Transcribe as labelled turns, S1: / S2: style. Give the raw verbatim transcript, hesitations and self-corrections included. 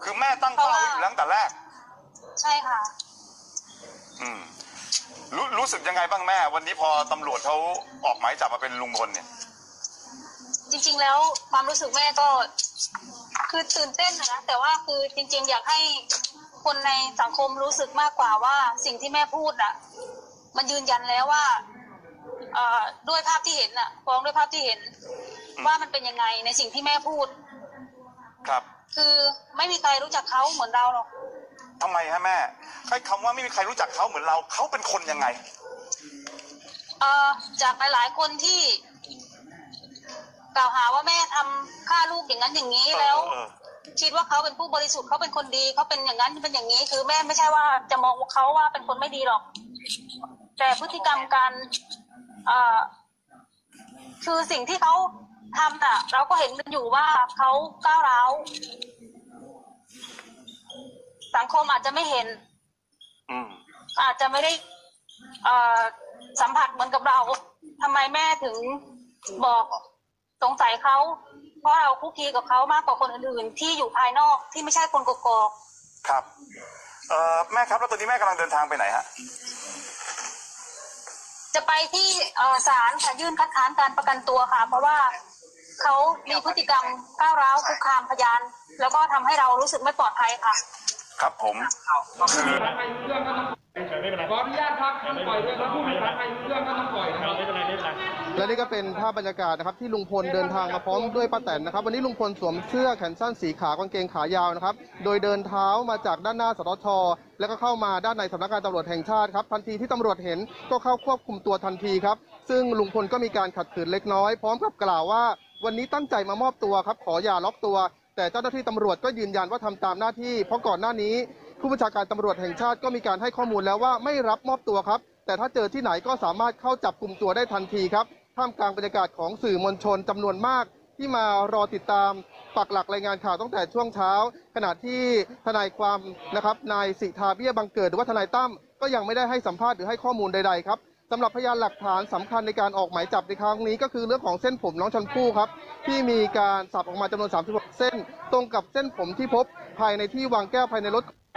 S1: คือแม่ตั้งเป้าไว้อยู่ตั้งแต่แรก
S2: ใช่ค่ะ
S1: อืมรู้รู้สึกยังไงบ้างแม่วันนี้พอตำรวจเขาออกหมายจับมาเป็นลุงพลเนี่ย
S2: จริงๆแล้วความรู้สึกแม่ก็คือตื่นเต้นนะแต่ว่าคือจริงๆอยากให้คนในสังคมรู้สึกมากกว่าว่าสิ่งที่แม่พูดอ่ะมันยืนยันแล้วว่าด้วยภาพที่เห็นอ่ะฟ้องด้วยภาพที่เห็นว่ามันเป็นยังไงในสิ่งที่แม่พูด
S1: ครับ
S2: คือไม่มีใครรู้จักเขาเหมือนเราหรอก
S1: ทำไมฮะแม่ใช้คำว่าไม่มีใครรู้จักเขาเหมือนเราเขาเป็นคนยังไง
S2: เอ่อจากหลายๆคนที่กล่าวหาว่าแม่ทำฆ่าลูกอย่างนั้นอย่างนี้แล้วคิดว่าเขาเป็นผู้บริสุทธิ์เขาเป็นคนดีเขาเป็นอย่างนั้นเป็นอย่างนี้คือแม่ไม่ใช่ว่าจะมองเขาว่าเป็นคนไม่ดีหรอกแต่พฤติกรรมการเอ่อคือสิ่งที่เขาทำน่ะเราก็เห็นกันอยู่ว่าเขาก้าวร้าวสังคมอาจจะไม่เห็นอาจจะไม่ได้สัมผัสเหมือนกับเราทำไมแม่ถึงบอกสงสัยเขาเพราะเราคุกคีกับเขามากกว่าคนอื่นๆที่อยู่ภายนอกที่ไม่ใช่คนกกอก
S1: ครับเอ่อแม่ครับแล้วตอนนี้แม่กำลังเดินทางไปไหนฮะ
S2: จะไปที่ศาลค่ะยื่นคัดค้านการประกันตัวค่ะเพราะว่าเขามีพฤติกรรมก้าวร้าวคุกคามพยานแล้วก็ทำให้เรารู้สึกไม่ปลอดภัยค่ะ
S1: ครับผม
S3: ขออนุญาตพักท่านปล่อยด้วยแล้วผู้มีพักใครรู้เรื่องก็ต้องปล่อยนะครับไม่เป็นไรไม่เป็นไร
S4: และนี่ก็เป็นภาพบรรยากาศนะครับที่ลุงพลเดินทางมาพร้อมด้วยป้าแตนนะครับวันนี้ลุงพลสวมเสื้อแขนสั้นสีขาวกางเกงขายาวนะครับโดยเดินเท้ามาจากด้านหน้าสตช.แล้วก็เข้ามาด้านในสำนักงานตำรวจแห่งชาติครับทันทีที่ตำรวจเห็นก็เข้าควบคุมตัวทันทีครับซึ่งลุงพลก็มีการขัดขืนเล็กน้อยพร้อมกับกล่าวว่าวันนี้ตั้งใจมามอบตัวครับขออย่าล็อกตัวแต่เจ้าหน้าที่ตำรวจก็ยืนยันว่าทำตามหน้าที่เพราะก่อนหน้านี้ผู้บัญชาการตำรวจแห่งชาติก็มีการให้ข้อมูลแล้วว่าไม่รับมอบตัวครับแต่ถ้าเจอที่ไหนก็สามารถเข้าจับกลุ่มตัวได้ทันทีครับท่ามกลางบรรยากาศของสื่อมวลชนจำนวนมากที่มารอติดตามปักหลักรายงานข่าวตั้งแต่ช่วงเช้าขณะที่ทนายความนะครับนายสิทธาเบี้ยบังเกิดหรือว่าทนายตั้มก็ยังไม่ได้ให้สัมภาษณ์หรือให้ข้อมูลใดๆครับสำหรับพยานหลักฐานสำคัญในการออกหมายจับในครั้งนี้ก็คือเรื่องของเส้นผมน้องชมพู่ครับที่มีการสับออกมาจำนวนสามสิบหกเส้นตรงกับเส้นผมที่พบภายในที่วางแก้วภายในรถ